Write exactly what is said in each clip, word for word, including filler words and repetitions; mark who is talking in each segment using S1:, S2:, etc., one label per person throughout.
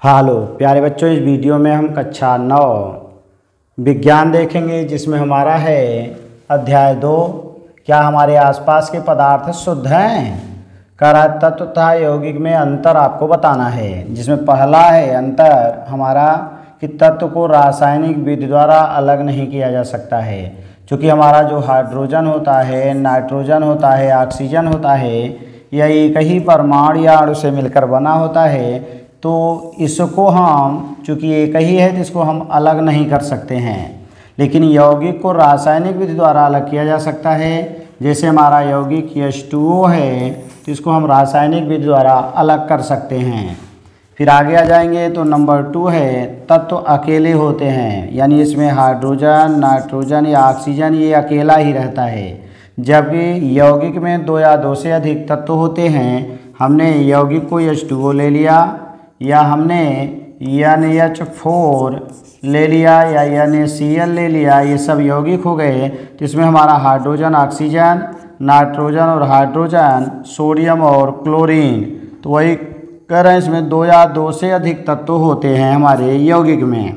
S1: Hello प्यारे बच्चों, इस वीडियो में हम कक्षा नौ विज्ञान देखेंगे, जिसमें हमारा है अध्याय दो। क्या हमारे आसपास के पदार्थ शुद्ध हैं? करा तत्व तथा यौगिक में अंतर आपको बताना है, जिसमें पहला है अंतर हमारा कि तत्व को रासायनिक विधि द्वारा अलग नहीं किया जा सकता है। क्योंकि हमारा जो हाइड्रोजन होता है, नाइट्रोजन होता है, ऑक्सीजन होता है, यह एक ही परमाणु या अणु से मिलकर बना होता है। तो इसको हम चूँकि एक ही है तो इसको हम अलग नहीं कर सकते हैं। लेकिन यौगिक को रासायनिक विधि द्वारा अलग किया जा सकता है। जैसे हमारा यौगिक एच टू ओ है तो इसको हम रासायनिक विधि द्वारा अलग कर सकते हैं। फिर आगे आ जाएंगे तो नंबर टू है तत्व अकेले होते हैं, यानी इसमें हाइड्रोजन, नाइट्रोजन या ऑक्सीजन ये अकेला ही रहता है। जबकि यौगिक में दो या दो से अधिक तत्व होते हैं। हमने यौगिक को एच टू ओ ले लिया या हमने एन एच फोर ले लिया या एन ए सी एल ले लिया, ये सब यौगिक हो गए। तो इसमें हमारा हाइड्रोजन, ऑक्सीजन, नाइट्रोजन और हाइड्रोजन, सोडियम और क्लोरीन, तो वही कह रहे हैं इसमें दो या दो से अधिक तत्व होते हैं हमारे यौगिक में।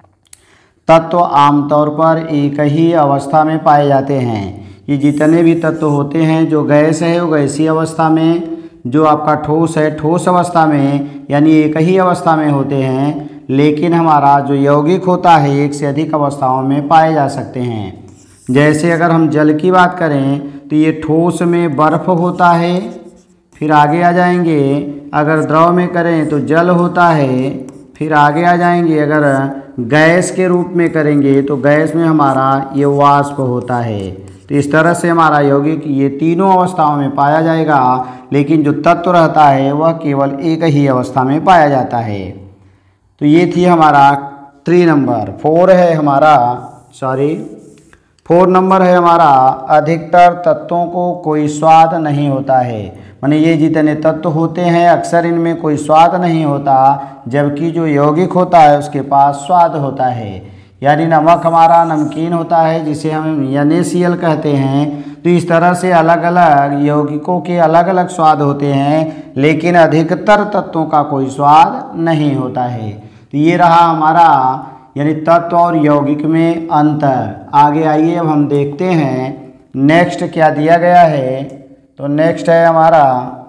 S1: तत्व आमतौर पर एक ही अवस्था में पाए जाते हैं। ये जितने भी तत्व होते हैं, जो गैस है वो गैसीय अवस्था में, जो आपका ठोस है ठोस अवस्था में, यानी एक ही अवस्था में होते हैं। लेकिन हमारा जो यौगिक होता है एक से अधिक अवस्थाओं में पाए जा सकते हैं। जैसे अगर हम जल की बात करें तो ये ठोस में बर्फ़ होता है। फिर आगे आ जाएंगे अगर द्रव में करें तो जल होता है। फिर आगे आ जाएंगे अगर गैस के रूप में करेंगे तो गैस में हमारा ये वाष्प होता है। तो इस तरह से हमारा यौगिक ये तीनों अवस्थाओं में पाया जाएगा। लेकिन जो तत्व रहता है वह केवल एक ही अवस्था में पाया जाता है। तो ये थी हमारा थ्री नंबर। फोर है हमारा सॉरी फोर नंबर है हमारा अधिकतर तत्वों को कोई स्वाद नहीं होता है। माने ये जितने तत्व होते हैं अक्सर इनमें कोई स्वाद नहीं होता, जबकि जो यौगिक होता है उसके पास स्वाद होता है। यानी नमक हमारा नमकीन होता है जिसे हम एन ए सी एल कहते हैं। तो इस तरह से अलग अलग यौगिकों के अलग अलग स्वाद होते हैं, लेकिन अधिकतर तत्वों का कोई स्वाद नहीं होता है। तो ये रहा हमारा यानी तत्व और यौगिक में अंतर। आगे आइए अब हम देखते हैं नेक्स्ट क्या दिया गया है। तो नेक्स्ट है हमारा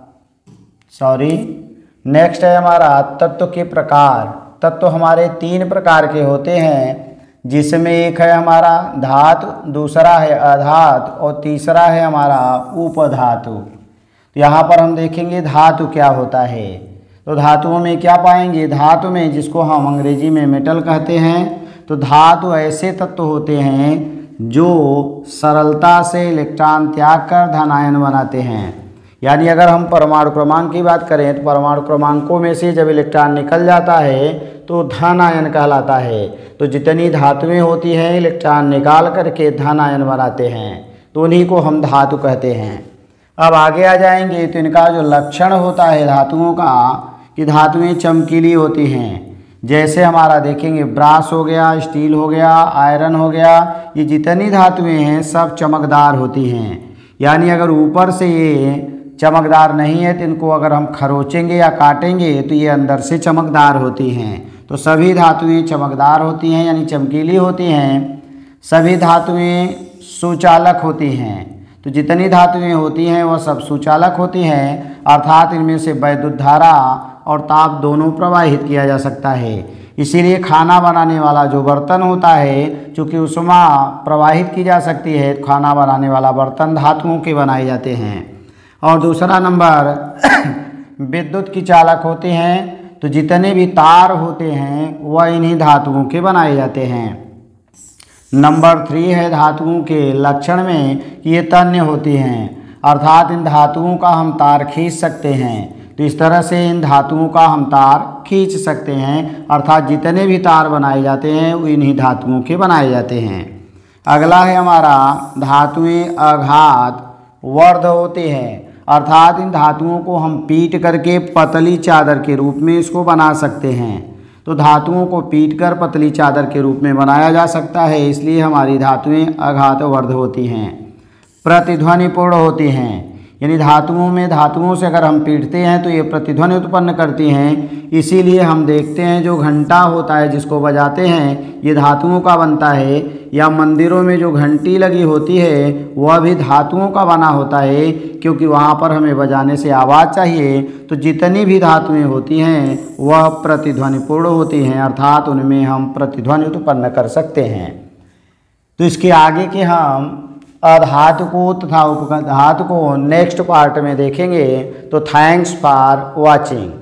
S1: सॉरी नेक्स्ट है हमारा तत्व के प्रकार। तत्व हमारे तीन प्रकार के होते हैं, जिसमें एक है हमारा धातु, दूसरा है अधातु और तीसरा है हमारा उपधातु। तो यहाँ पर हम देखेंगे धातु क्या होता है। तो धातुओं में क्या पाएंगे? धातु में जिसको हम अंग्रेजी में मेटल कहते हैं, तो धातु ऐसे तत्व होते हैं जो सरलता से इलेक्ट्रॉन त्याग कर धनायन बनाते हैं। यानी अगर हम परमाणु क्रमांक की बात करें तो परमाणु क्रमांकों में से जब इलेक्ट्रॉन निकल जाता है तो धन आयन कहलाता है। तो जितनी धातुएं होती हैं इलेक्ट्रॉन निकाल करके धन आयन बनाते हैं, तो उन्हीं को हम धातु कहते हैं। अब आगे आ जाएंगे तो इनका जो लक्षण होता है धातुओं का कि धातुएं चमकीली होती हैं। जैसे हमारा देखेंगे ब्रास हो गया, स्टील हो गया, आयरन हो गया, ये जितनी धातुएं हैं सब चमकदार होती हैं। यानी अगर ऊपर से ये चमकदार नहीं है तो इनको अगर हम खरोचेंगे या काटेंगे तो ये अंदर से चमकदार होती हैं। तो सभी धातुएं चमकदार होती हैं यानी चमकीली होती हैं। सभी धातुएं सुचालक होती हैं। तो जितनी धातुएं होती हैं वह सब सुचालक होती हैं, अर्थात इनमें से वैद्युत धारा और ताप दोनों प्रवाहित किया जा सकता है। इसीलिए खाना बनाने वाला जो बर्तन होता है, चूँकि उसमें प्रवाहित की जा सकती है, खाना बनाने वाला बर्तन धातुओं के बनाए जाते हैं। और दूसरा नंबर विद्युत की चालक होते हैं। तो जितने भी तार होते हैं वह इन्हीं धातुओं के बनाए जाते हैं। नंबर थ्री है धातुओं के लक्षण में कि ये तन्य होती हैं, अर्थात इन धातुओं का हम तार खींच सकते हैं। तो इस तरह से इन धातुओं का हम तार खींच सकते हैं, अर्थात जितने भी तार बनाए जाते हैं वो इन्हीं धातुओं के बनाए जाते हैं। अगला है हमारा धातुएं अघात वर्ध होती हैं, अर्थात इन धातुओं को हम पीट करके पतली चादर के रूप में इसको बना सकते हैं। तो धातुओं को पीट कर पतली चादर के रूप में बनाया जा सकता है, इसलिए हमारी धातुएं अघात वर्ध होती हैं। प्रतिध्वनिपूर्ण होती हैं, यानी धातुओं में धातुओं से अगर हम पीटते हैं तो ये प्रतिध्वनि उत्पन्न करती हैं। इसीलिए हम देखते हैं जो घंटा होता है जिसको बजाते हैं ये धातुओं का बनता है, या मंदिरों में जो घंटी लगी होती है वह भी धातुओं का बना होता है, क्योंकि वहाँ पर हमें बजाने से आवाज़ चाहिए। तो जितनी भी धातुएं होती हैं वह प्रतिध्वनिपूर्ण होती हैं, अर्थात उनमें हम प्रतिध्वनि उत्पन्न कर सकते हैं। तो इसके आगे के हम अधातु को तथा उपधातु को नेक्स्ट पार्ट में देखेंगे। तो थैंक्स फॉर वॉचिंग।